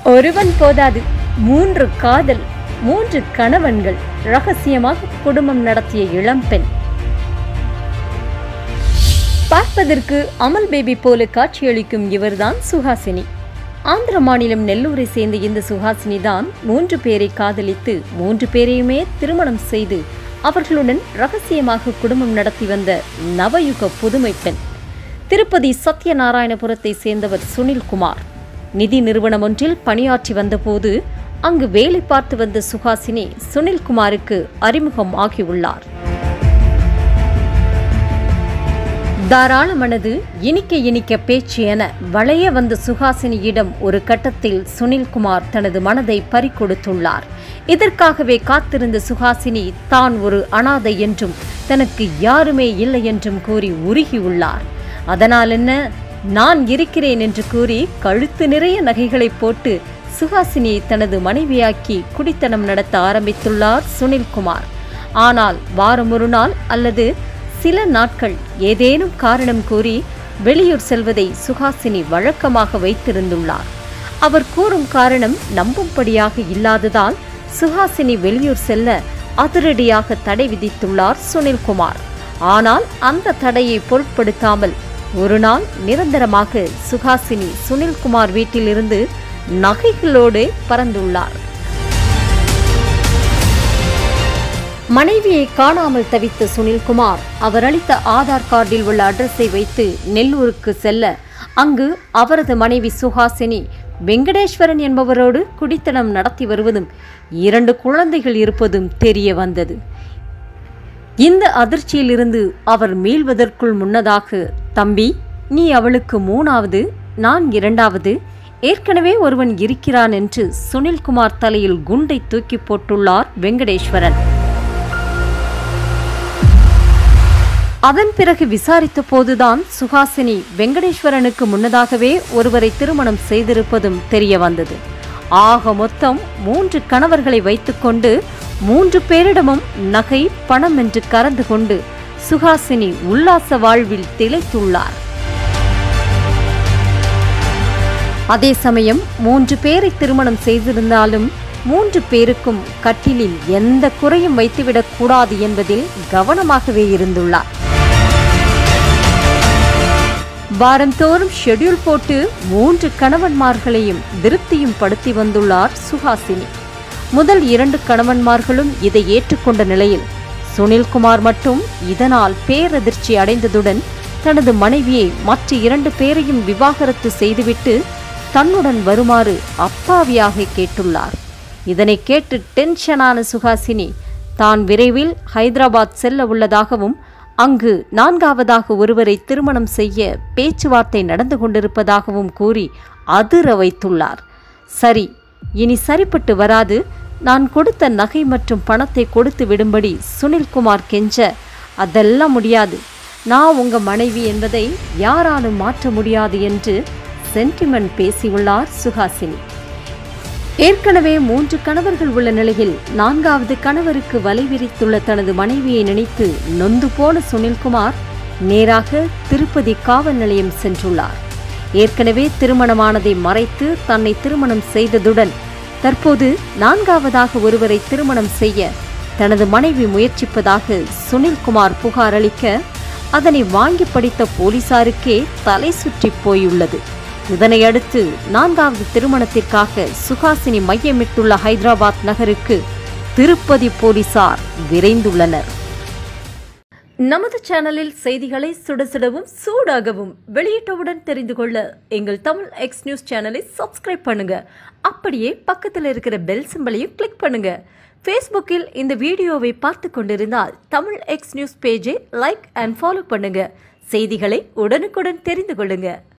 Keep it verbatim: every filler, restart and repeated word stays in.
ஒருவன் போதாது, மூன்று காதல், மூன்று கணவன்கள், ரகசியமாக குடும்பம் நடத்திய இளம்பெண். பார்ப்பதற்கு அமல் பேபி போல காட்சியளிக்கும் இவர்தான் சுஹாசினி. ஆந்திர மாநிலம் நெல்லூரை சேர்ந்த இந்த சுஹாசினி தான் மூன்று பேரை காதலித்து மூன்று பேரையுமே திருமணம் செய்து அவர்களுடன் ரகசியமாக குடும்பம் நடத்தி வந்த நவயுக புதுமை பெண். திருப்பதி சத்யநாராயணபுரத்தை சேர்ந்தவர் சுனில்குமார். நிதி நிறுவனம் ஒன்றில் பணியாற்றி வந்தபோது அங்கு வேலை பார்த்து வந்த சுஹாசினி சுனில்குமாருக்கு அறிமுகம் ஆகியுள்ளார். தாராள மனது, இனிக்க இனிக்க பேச்சு என வளைய வந்த சுஹாசினியிடம் ஒரு கட்டத்தில் சுனில்குமார் தனது மனதை பறிகொடுத்துள்ளார். இதற்காகவே காத்திருந்த சுஹாசினி தான் ஒரு அனாதை என்றும் தனக்கு யாருமே இல்லை என்றும் கூறி உருகியுள்ளார். அதனால் என்ன, நான் இருக்கிறேன் என்று கூறி கழுத்து நிறைய நகைகளை போட்டு சுஹாசினியை தனது மனைவியாக்கி குடித்தனம் நடத்த ஆரம்பித்துள்ளார் சுனில்குமார். ஆனால் வாரம் ஒரு நாள் அல்லது சில நாட்கள் ஏதேனும் காரணம் கூறி வெளியூர் செல்வதை சுஹாசினி வழக்கமாக வைத்திருந்துள்ளார். அவர் கூறும் காரணம் நம்பும்படியாக இல்லாததால் சுஹாசினி வெளியூர் செல்ல அதிரடியாக தடை விதித்துள்ளார் சுனில்குமார். ஆனால் அந்த தடையை பொருட்படுத்தாமல் ஒரு நாள் நிரந்தரமாக சுஹாசினி சுனில்குமார் வீட்டிலிருந்து நகைகளோடு பறந்துள்ளார். மனைவியை காணாமல் தவித்த சுனில்குமார் அவர் அளித்த ஆதார் கார்டில் உள்ள அட்ரஸை வைத்து நெல்லூருக்கு செல்ல அங்கு அவரது மனைவி சுஹாசினி வெங்கடேஸ்வரன் என்பவரோடு குடித்தனம் நடத்தி வருவதும் இரண்டு குழந்தைகள் இருப்பதும் தெரிய வந்தது. இந்த அதிர்ச்சியிலிருந்து அவர் மீள்வதற்குள் முன்னதாக, தம்பி, நீ அவளுக்கு மூணாவது, நான் இரண்டாவது, ஏற்கனவே ஒருவன் இருக்கிறான் என்று சுனில்குமார் தலையில் குண்டை தூக்கி போட்டுள்ளார் வெங்கடேஸ்வரன். அதன் பிறகு விசாரித்த போதுதான் சுஹாசினி வெங்கடேஸ்வரனுக்கு முன்னதாகவே ஒருவரை திருமணம் செய்திருப்பதும் தெரிய வந்தது. ஆக மொத்தம் மூன்று கணவர்களை வைத்துக்கொண்டு மூன்று பேரிடமும் நகை பணம் என்று கறந்து கொண்டு சுஹாசினி உல்லாச வாழ்வில் திளைத்துள்ளார். அதே சமயம் மூன்று பேரை திருமணம் செய்திருந்தாலும் மூன்று பேருக்கும் கட்டிலில் எந்த குறையும் வைத்துவிடக் கூடாது என்பதில் கவனமாகவே இருந்துள்ளார். வாரந்தோறும் ஷெட்யூல் போட்டு மூன்று கணவன்மார்களையும் திருப்தியும் படுத்தி வந்துள்ளார் சுஹாசினி. முதல் இரண்டு கணவன்மார்களும் இதை ஏற்றுக்கொண்ட நிலையில் சுனில்குமார் மட்டும் இதனால் பேரதிர்ச்சி அடைந்ததுடன் தனது மனைவியை மற்ற இரண்டு பேரையும் விவாகரத்து செய்துவிட்டு தன்னுடன் வருமாறு அப்பாவியாக கேட்டுள்ளார். இதனை கேட்டு டென்ஷனான சுஹாசினி தான் விரைவில் ஹைதராபாத் செல்ல உள்ளதாகவும் அங்கு நான்காவதாக ஒருவரை திருமணம் செய்ய பேச்சுவார்த்தை நடந்து கொண்டிருப்பதாகவும் கூறி அதிர வைத்துள்ளார். சரி, இனி சரிப்பட்டு வராது, நான் கொடுத்த நகை மற்றும் பணத்தை கொடுத்து விடும்படி சுனில்குமார் கெஞ்ச, அதெல்லாம் முடியாது, நான் உங்க மனைவி என்பதை யாராலும் மாற்ற முடியாது என்று சென்டிமெண்ட் பேசியுள்ளார் சுஹாசினி. ஏற்கனவே மூன்று கணவர்கள் உள்ள நிலையில் நான்காவது கணவருக்கு வலை விரித்துள்ள தனது மனைவியை நினைத்து நொந்து போன சுனில்குமார் நேராக திருப்பதி காவல் நிலையம் சென்றுள்ளார். ஏற்கனவே திருமணமானதை மறைத்து தன்னை திருமணம் செய்ததுடன் தற்போது நான்காவதாக ஒருவரை திருமணம் செய்ய தனது மனைவி முயற்சிப்பதாக சுனில்குமார் புகார் அளிக்க அதனை வாங்கி படித்த போலீசாருக்கே தலை சுற்றி போயுள்ளது. இதனையடுத்து நான்காவது திருமணத்திற்காக சுஹாசினி மையமிட்டுள்ள ஹைதராபாத் நகருக்கு திருப்பதி போலீசார் விரைந்துள்ளனர். நமது சேனலில் செய்திகளை சுட சுடவும் சூடாகவும் வெளியிட்டவுடன் தெரிந்து கொள்ள எங்கள் தமிழ் எக்ஸ் நியூஸ் சேனலை சப்ஸ்கிரைப் பண்ணுங்க. அப்படியே பக்கத்தில் இருக்கிற பெல் சிம்பலையும் கிளிக் பண்ணுங்க. ஃபேஸ்புக்கில் இந்த வீடியோவை பார்த்து கொண்டிருந்தால் தமிழ் எக்ஸ் நியூஸ் பேஜை லைக் அண்ட் ஃபாலோ பண்ணுங்க. செய்திகளை உடனுக்குடன் தெரிந்து கொள்ளுங்க.